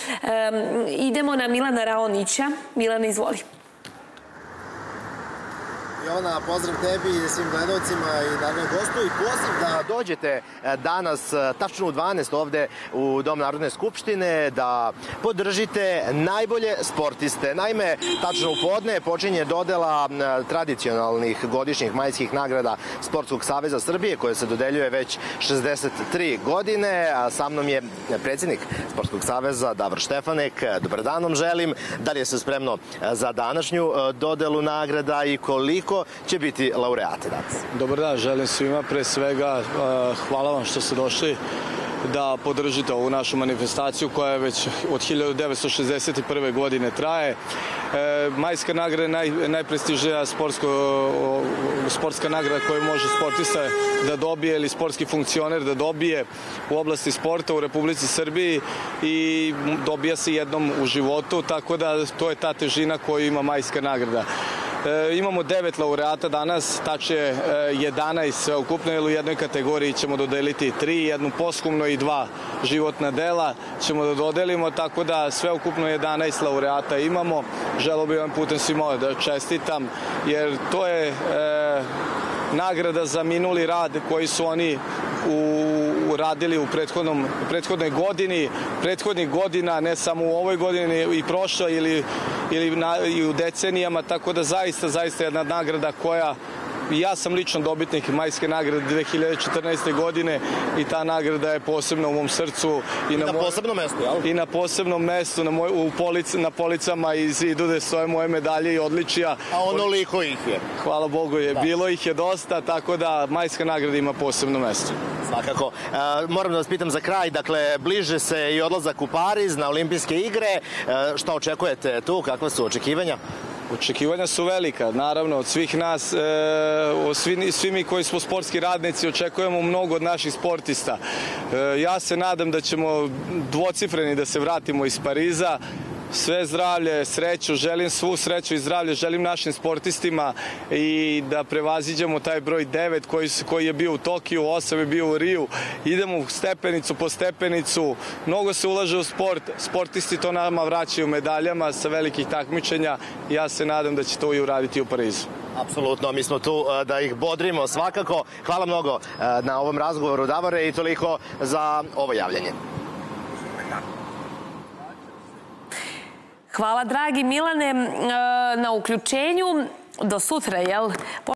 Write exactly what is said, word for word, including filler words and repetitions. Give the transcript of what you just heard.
Idemo na Milana Raonića. Milana, izvoli. Jovana, pozdrav tebi i svim gledalcima i naravno gostu i poziv da dođete danas tačno u dvanaest ovde u Dom Narodne skupštine da podržite najbolje sportiste. Naime, tačno u podne počinje dodela tradicionalnih godišnjih majskih nagrada Sportskog saveza Srbije koje se dodeljuje već šezdeset tri godine. Sa mnom je predsjednik Sportskog saveza Davor Štefanek. Dobar dan vam želim. Da li je se spremno za današnju dodelu nagrada i koliko će biti laureate danas? Dobar dan, želim svima. Pre svega, hvala vam što ste došli da podržite ovu našu manifestaciju koja je već od hiljadu devetsto šezdeset prve. godine traje. Majska nagrada je najprestižnija sportska nagrada koju može sportista da dobije ili sportski funkcioner da dobije u oblasti sporta u Republici Srbiji i dobija se jednom u životu, tako da to je ta težina koju ima majska nagrada. Imamo devet laureata danas, tačnije jedanaest sveukupno, jer u jednoj kategoriji ćemo dodeliti tri, jednu posthumno i dva životna dela ćemo da dodelimo, tako da sveukupno jedanaest laureata imamo. Želeo bih vam putem svima da čestitam, jer to je nagrada za minuli rad koji su oni uradili u prethodnoj godini, prethodnih godina, ne samo u ovoj godini i prošloj ili i u decenijama, tako da zaista, zaista jedna nagrada koja, ja sam lično dobitnik majske nagrade dve hiljade četrnaeste. godine i ta nagrada je posebno u mom srcu. I na posebnom mestu, jel? I na posebnom mestu, na policama idu stoje moje medalje i odličija. A onoliko ih je? Hvala Bogu je, bilo ih je dosta, tako da majska nagrada ima posebno mesto. Svakako. Moram da vas pitam za kraj, dakle, bliže se i odlazak u Pariz na olimpijske igre. Šta očekujete tu? Kakva su očekivanja? Očekivanja su velika, naravno, od svih nas, svi mi koji smo sportski radnici očekujemo mnogo od naših sportista. Ja se nadam da ćemo dvocifreni da se vratimo iz Pariza. Sve zdravlje, sreću, želim svu sreću i zdravlje, želim našim sportistima i da prevaziđemo taj broj devet koji je bio u Tokiju, osam je bio u Riju. Idemo stepenicu po stepenicu, mnogo se ulaže u sport, sportisti to nama vraćaju medaljama sa velikih takmičenja. Ja se nadam da će to i uraditi u Parizu. Apsolutno, mi smo tu da ih bodrimo svakako. Hvala mnogo na ovom razgovoru, Davore, i toliko za ovo javljanje. Hvala, dragi Milane, na uključenju. Do sutra, jel?